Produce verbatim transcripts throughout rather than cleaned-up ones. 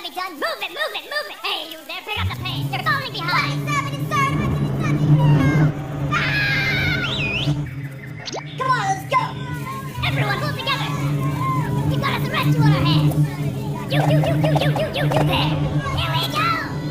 be done. Move it, move it, move it. Hey, you there, pick up the pace. You're falling behind. Stop it, stop it, stop it. Ah! Come on, let's go. Everyone, pull together. We've got a rescue on our hands. You, you, you, you, you, you, you, you there. Here we go.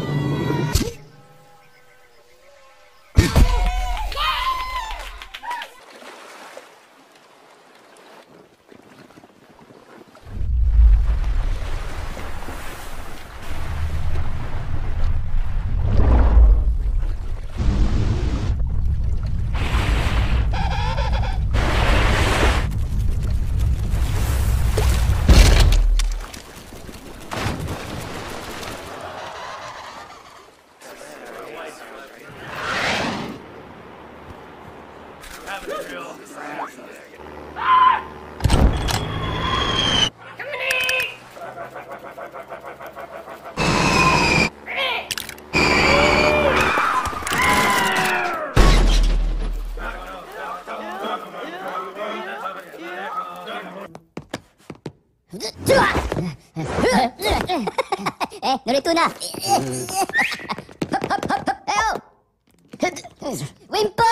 Eh, Norituna! Hop, hop, hop, hop! Eh, oh! Wimpo!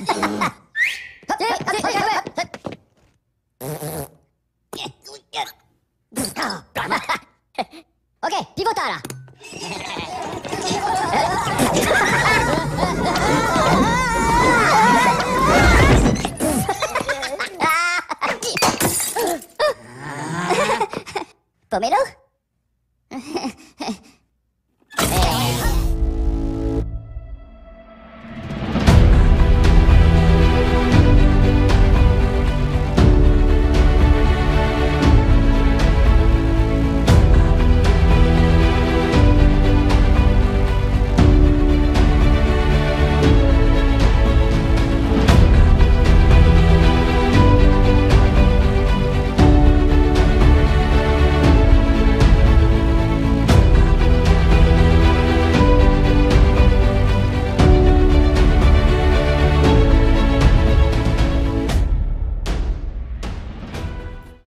Ok, pivotara! Pomelo?